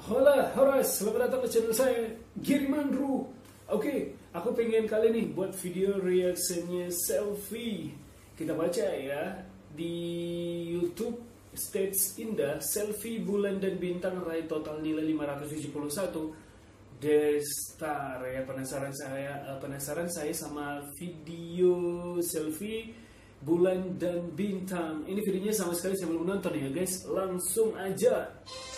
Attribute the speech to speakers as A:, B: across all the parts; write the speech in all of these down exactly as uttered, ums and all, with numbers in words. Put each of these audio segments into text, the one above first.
A: Hola, Horas, selamat datang ke channel saya, Girimandru. Oke, aku pengen kali nih buat video reaksinya selfie. Kita baca ya di YouTube Stage Indah, selfie bulan dan bintang raih total nilai lima ratus tujuh puluh satu. Destar ya, penasaran saya, penasaran saya sama video selfie bulan dan bintang. Ini videonya sama sekali saya belum nonton ya guys, langsung aja.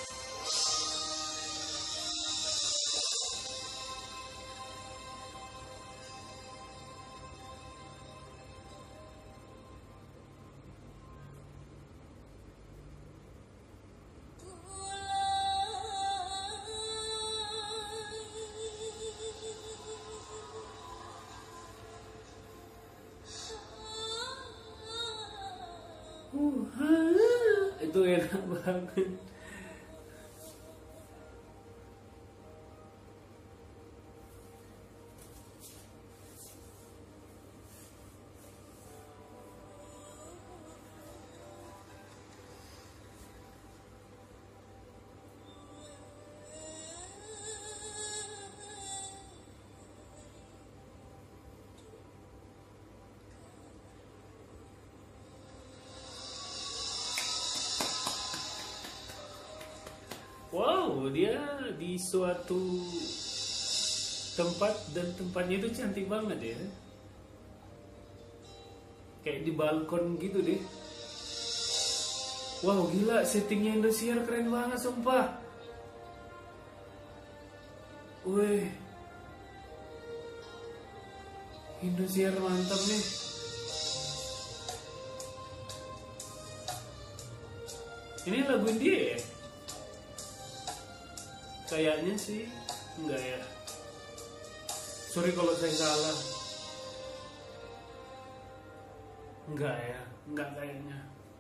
A: Uh, itu enak banget. Wow, dia di suatu tempat dan tempatnya itu cantik banget ya. Kayak di balkon gitu deh. Wow, gila, settingnya Indosiar keren banget sumpah. Wih, Indosiar mantap nih. Ini lagu India ya? Kayaknya sih enggak ya. Sorry kalau saya salah. Enggak ya, enggak kayaknya.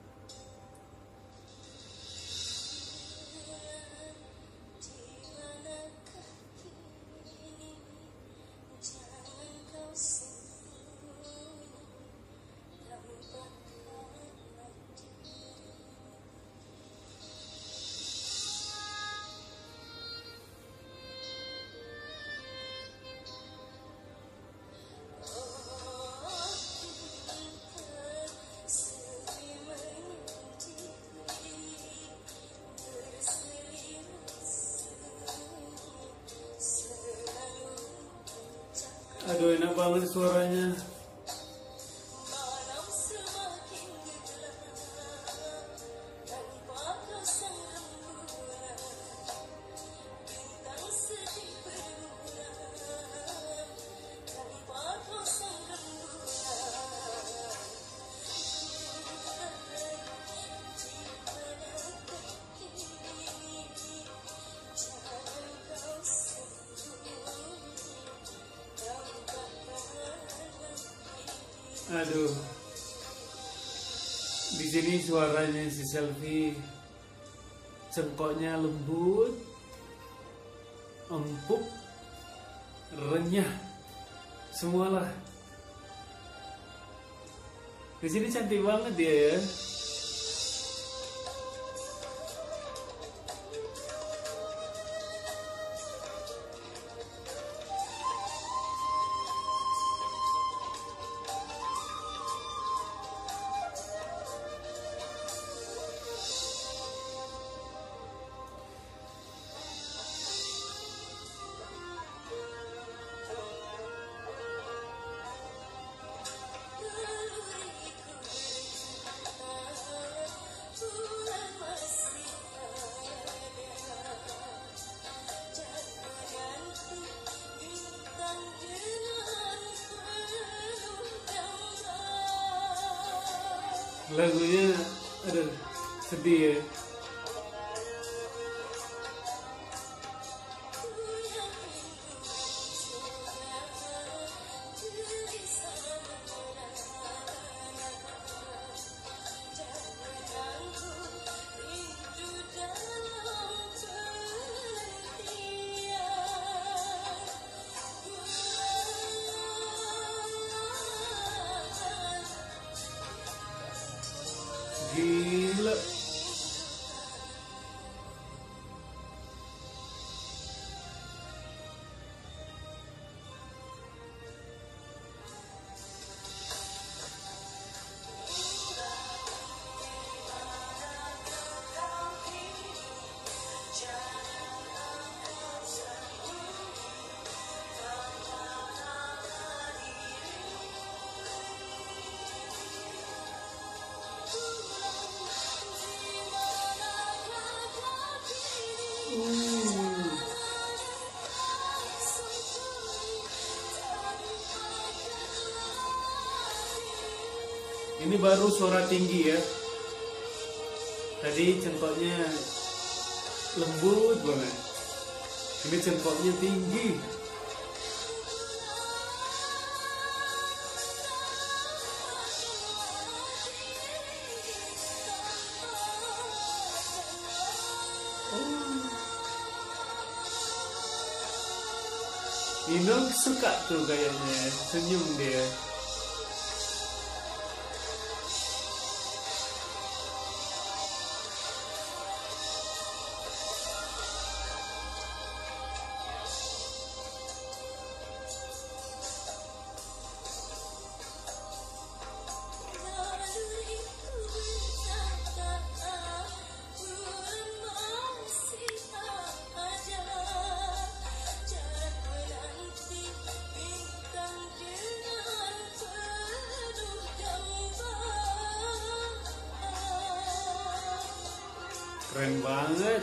A: Aduh, enak banget suaranya. Aduh, di sini suaranya si selfie, cengkoknya lembut, empuk, renyah, semualah. Di sini cantik banget dia ya. Lagunya aduh sedih ya. Gila. Uh. Ini baru suara tinggi ya. Tadi cengkoknya lembut banget. Ini cengkoknya tinggi. Oh. Inong suka tuh kayaknya, senyum dia. Keren banget.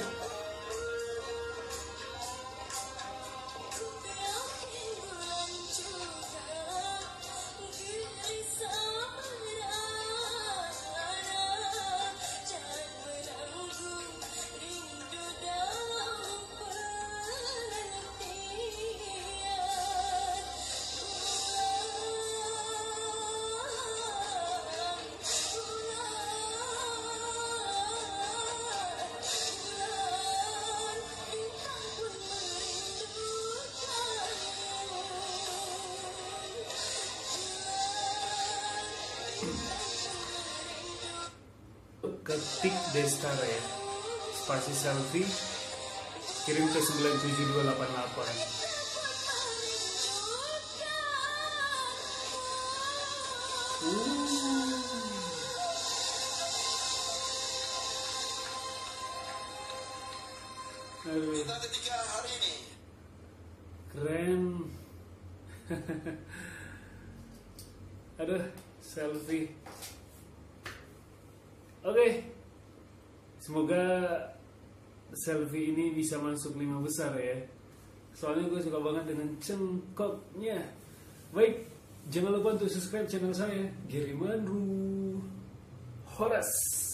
A: Ketik Destara ya, spasi selfie, kirim ke sembilan tujuh dua delapan delapan. uh. Aduh.
B: Ketika hari ini
A: Keren. Aduh, selfie. Oke, okay. Semoga selfie ini bisa masuk lima besar ya. Soalnya gue suka banget dengan cengkoknya. Baik, jangan lupa untuk subscribe channel saya, Geriman Ru Horas.